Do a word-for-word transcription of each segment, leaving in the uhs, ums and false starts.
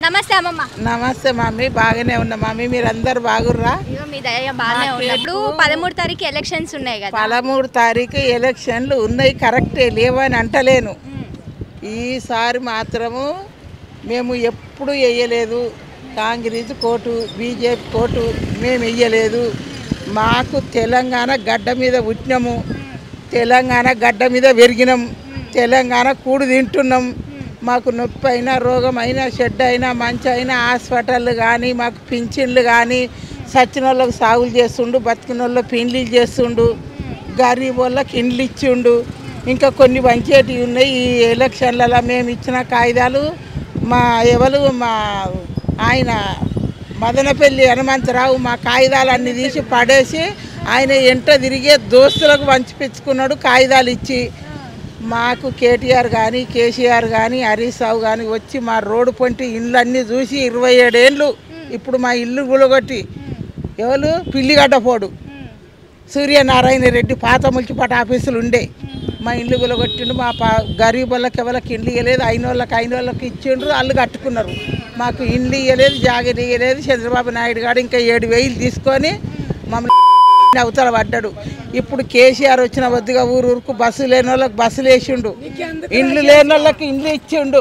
నమస్తే అమ్మమ్మ. నమస్తే మమ్మీ, బాగానే ఉన్నా మమ్మీ, మీరు అందరు బాగుర్రా? మీ దయ బాగానే ఉన్నప్పుడు పదమూడు తారీఖు ఎలక్షన్స్ ఉన్నాయి కదా. పదమూడు తారీఖు ఎలక్షన్లు ఉన్నాయి, కరెక్టే, లేవని అంటలేను. ఈసారి మాత్రము మేము ఎప్పుడు వేయలేదు కాంగ్రెస్ కోటు, బీజేపీ కోటు మేము వేయలేదు. మాకు తెలంగాణ గడ్డ మీద పుట్టినాము, తెలంగాణ గడ్డ మీద పెరిగినాం, తెలంగాణ కూడు తింటున్నాం. మాకు నొప్పి అయినా, రోగం అయినా, షెడ్ అయినా, మంచి అయినా, హాస్పిటల్ కానీ, మాకు పింఛన్లు కానీ, సచ్చిన వాళ్ళకి సాగులు చేస్తుండు, బతికిన వాళ్ళకి పెండ్లీలు చేస్తుండు, గరీబ్ వాళ్ళకి ఇండ్లు ఇచ్చిండు. ఇంకా కొన్ని వంచేటివి ఉన్నాయి. ఈ ఎలక్షన్లలో మేము ఇచ్చిన కాగితాలు మా ఎవరు మా ఆయన మదనపల్లి హనుమంతరావు మా కాగితాలన్నీ తీసి పడేసి ఆయన ఎంట తిరిగే దోస్తులకు పంచిపించుకున్నాడు కాగితాలు ఇచ్చి. మాకు కేటీఆర్ కానీ, కేసీఆర్ కానీ, హరీష్ రావు కానీ వచ్చి మా రోడ్డు పొంటి ఇళ్ళన్నీ చూసి ఇరవై ఏడేళ్ళు ఇప్పుడు మా ఇల్లు గులగొట్టి ఎవరు పిల్లిగడ్డపోడు సూర్యనారాయణ రెడ్డి పాత మున్సిపల్ ఆఫీసులు ఉండే మా ఇల్లు గులగొట్టిండు. మా పా గరీబ్ వాళ్ళకి ఎవరికి ఇండ్లు ఇవ్వలేదు, అయిన వాళ్ళకి అయిన వాళ్ళకి ఇచ్చిండ్రు, వాళ్ళు కట్టుకున్నారు. మాకు ఇండ్లు ఇవ్వలేదు, జాగ్రత్త ఇవ్వలేదు. చంద్రబాబు నాయుడు గారు ఇంకా ఏడు వేలు తీసుకొని మమ్మల్ని అవతల పడ్డాడు. ఇప్పుడు కేసీఆర్ వచ్చిన వద్దుగా ఊరు ఊరుకు బస్సు లేని వాళ్ళకి బస్సులు వేసిండు, ఇండ్లు లేని వాళ్ళకి ఇండ్లు ఇచ్చిండు.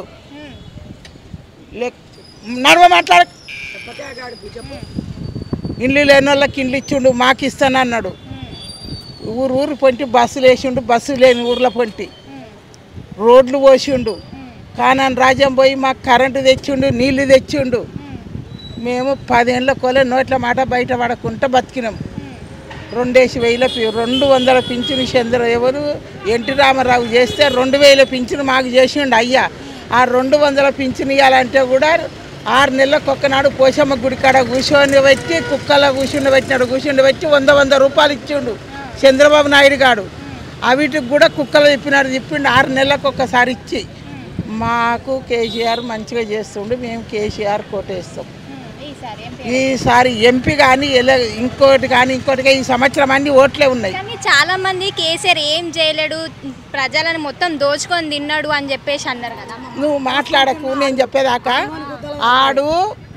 నడవ మాట్లాడ ఇండ్లు లేని వాళ్ళకి ఇండ్లు ఇచ్చిండు, మాకు ఇస్తానన్నాడు. ఊరు ఊరు పొంటి బస్సులు వేసిండు, బస్సు లేని ఊర్ల పొంటి రోడ్లు పోసిండు. కానాన్ రాజ్యం పోయి మాకు కరెంటు తెచ్చిండు, నీళ్లు తెచ్చిండు. మేము పదేళ్ళ కొలే నోట్ల మాట బయట పడకుండా బతికినాం. రెండేసి వేల రెండు వందల పింఛను చంద్ర ఎవరు ఎన్టీ రామారావు చేస్తే రెండు వేల పింఛను మాకు చేసిండు అయ్యా. ఆ రెండు వందల పింఛను ఇవ్వాలంటే కూడా ఆరు నెలలకు ఒక్కనాడు పోషమ్మ గుడికాడ కూర్చొని పెట్టి కుక్కల కూర్చుండి పెట్టినాడు, కూర్చుండి పెట్టి వంద వంద రూపాయలు ఇచ్చిండు చంద్రబాబు నాయుడు గారు. అవిటికి కూడా కుక్కలు తిప్పినాడు, తిప్పిండు ఆరు నెలలకు ఒక్కసారి ఇచ్చి. మాకు కేసీఆర్ మంచిగా చేస్తుండు, మేము కేసీఆర్ కోటేస్తాం. ఈసారి ఎంపీ కానీ ఇంకోటి కానీ ఇంకోటిగా ఈ సంవత్సరం అన్ని ఓట్లే ఉన్నాయి. కానీ చాలా మంది కేసీఆర్ ఏం చేయలేడు, ప్రజలను మొత్తం దోచుకొని తిన్నాడు అని చెప్పేసి అన్నారు కదా. నువ్వు మాట్లాడకు, నేను చెప్పేదాకా. ఆడు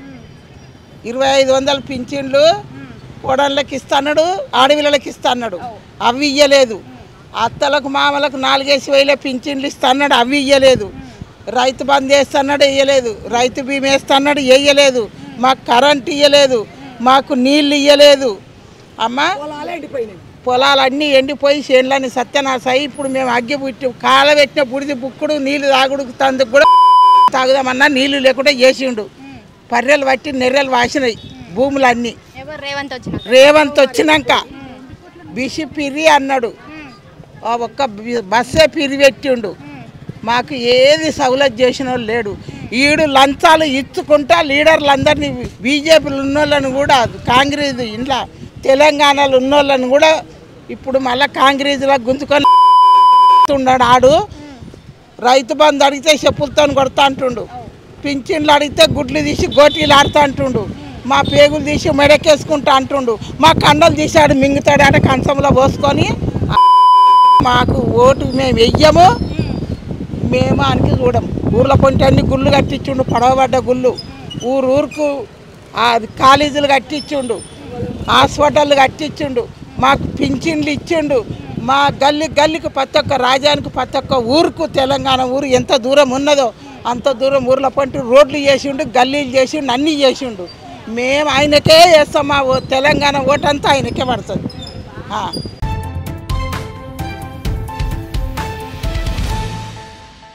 ఇరవై ఐదు వందలు పింఛన్లు కోడళ్ళకి ఇస్తున్నాడు, ఆడపిల్లలకి ఇస్తున్నాడు, అవి ఇయ్యలేదు. అత్తలకు మామలకు నాలుగేసి వేల పింఛన్లు ఇస్తున్నాడు, అవి ఇయ్యలేదు. రైతు బంద్ వేస్తున్నాడు, వేయలేదు. రైతు బీమా వేస్తున్నాడు, వేయలేదు. మాకు కరెంట్ ఇవ్వలేదు, మాకు నీళ్ళు ఇవ్వలేదు. అమ్మ పొలాలన్నీ ఎండిపోయి చేనులన్నీ సత్యనాశాయి. ఇప్పుడు మేము అగ్గి పుట్టి కాలబెట్టిన బుడిది బుక్కుడు నీళ్ళు తాగుడుకు తందుకు కూడా తాగుదామన్నా నీళ్లు లేకుండా చేసిండు. పర్రెలు పట్టి నెర్రెలు వాసినాయి భూములన్నీ. రేవంత్ వచ్చినాక బిసి పిరి అన్నాడు, ఒక్క బస్సే పిరి పెట్టిండు. మాకు ఏది సౌలత్ చేసిన వాళ్ళు లేడు. ఈడు లంచాలు ఇచ్చుకుంటా లీడర్లు అందరినీ బీజేపీలు ఉన్నోళ్ళని కూడా కాంగ్రెస్ ఇంట్లో తెలంగాణలో ఉన్నోళ్ళని కూడా ఇప్పుడు మళ్ళీ కాంగ్రెస్లో గుంజుకొని ఉన్నాడు. ఆడు రైతు బంధు అడిగితే చెప్పులతో కొడతా అంటుండు, పింఛన్లు అడిగితే గుడ్లు తీసి గోటీలు ఆడుతూ అంటుండు, మా పేగులు తీసి మెడకేసుకుంటా అంటుండు, మా కండలు తీసాడు మింగుతాడు అంటే కంచంలో పోసుకొని. మాకు ఓటు మేము వెయ్యము, మేము అనికి చూడం. ఊర్ల పొంటి అన్ని గుళ్ళు కట్టించుండు, పడవబడ్డ గుళ్ళు ఊరు ఊరుకు కాలేజీలు కట్టించుండు, హాస్పిటళ్ళు కట్టించుండు, మాకు పింఛన్లు ఇచ్చిండు. మా గల్లి గల్లికి ప్రతి ఒక్క రాజానికి ప్రతి ఒక్క ఊరుకు తెలంగాణ ఊరు ఎంత దూరం ఉన్నదో అంత దూరం ఊర్ల పొంటి రోడ్లు చేసిండు, గల్లీలు చేసిండు, అన్నీ చేసిండు. మేము ఆయనకే వేస్తాం, మా తెలంగాణ ఓటంతా ఆయనకే పడుతుంది.